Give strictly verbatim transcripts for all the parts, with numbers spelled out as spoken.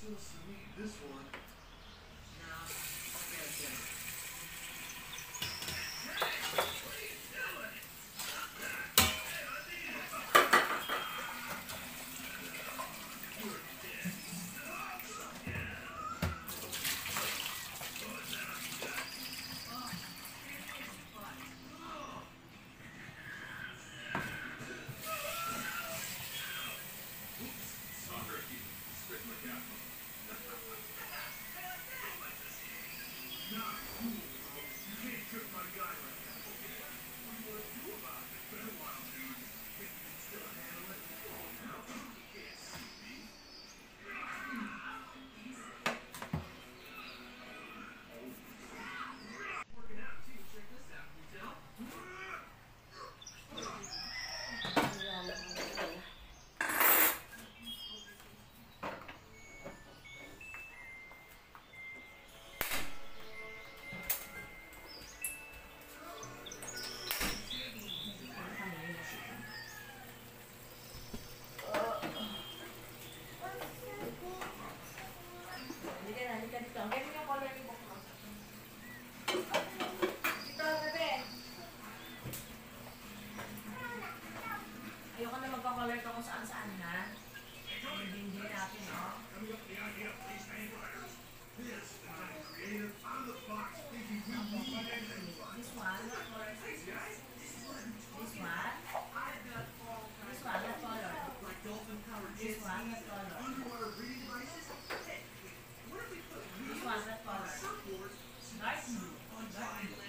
Ayoko na magkakolor ka kung saan-saan, ha? Hindi din natin, no? This one, what color is this? This one? This one, what color? This one, what color? This one, what color? Dark blue. Dark blue.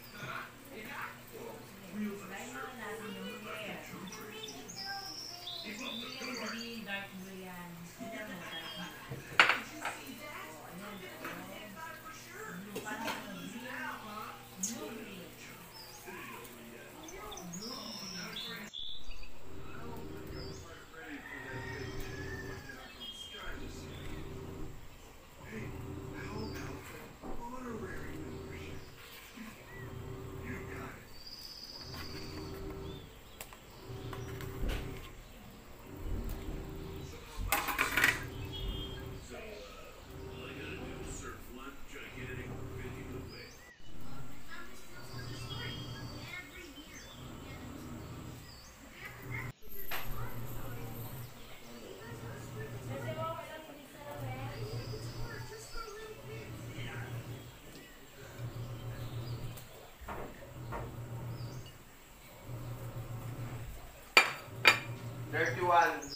Try naman natin yung hair. Hindi dark blue yan. Hindi mo dark blue. Oh, ayan. Blue, parang blue. Blue green. Blue green. thirty-one.